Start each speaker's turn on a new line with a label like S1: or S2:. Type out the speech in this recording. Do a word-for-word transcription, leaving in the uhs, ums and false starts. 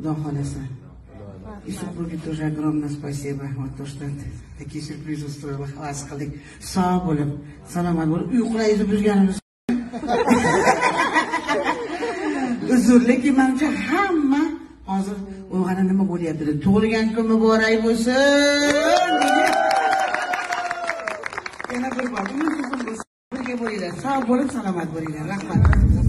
S1: Xudo xolasa. И супруге тоже огромное спасибо. Вот то, что такие сюрпризы устроила. Хвас qildik. Sog' bo'lib, salomat bo'lib, uyqulayni buzganimiz. Uzr, lekin menimcha hamma hozir uyg'onib nima bo'lyapti deb tug'ilgan kun muborak bo'lsin. Yana bir bor, birga bo'linglar, sog' bo'lib, salomat bo'linglar. Rahmat.